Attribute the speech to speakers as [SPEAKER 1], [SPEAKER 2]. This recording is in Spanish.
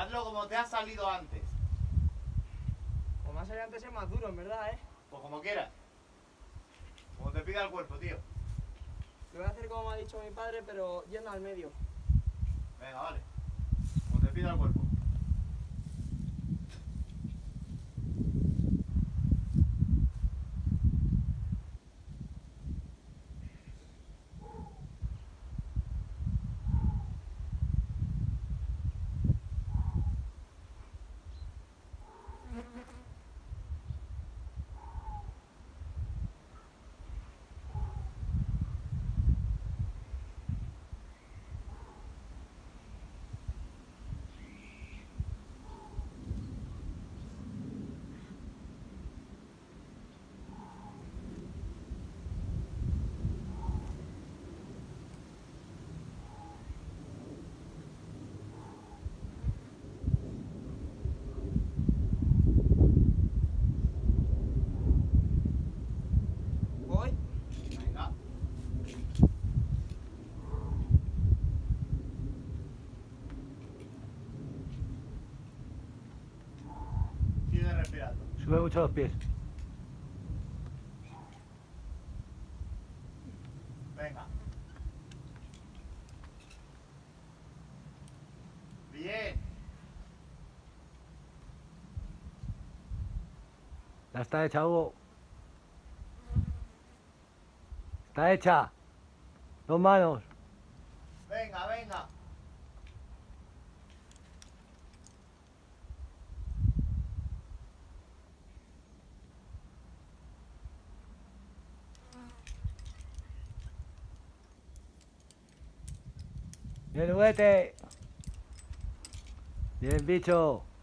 [SPEAKER 1] Hazlo como te ha salido antes.
[SPEAKER 2] Como ha salido antes es más duro, en verdad, ¿eh?
[SPEAKER 1] Pues como quieras. Como te pida el cuerpo, tío.
[SPEAKER 2] Lo voy a hacer como me ha dicho mi padre, pero yendo al medio.
[SPEAKER 1] Venga, vale. Como te pida el cuerpo.
[SPEAKER 2] Voy.
[SPEAKER 1] Venga. Sigue respirando.
[SPEAKER 3] Sube mucho los pies.
[SPEAKER 1] Venga. Bien.
[SPEAKER 3] Ya está hecha, Hugo. Está hecha. 2 manos.
[SPEAKER 1] Venga, venga.
[SPEAKER 3] Bien, juguete. Bien, bicho.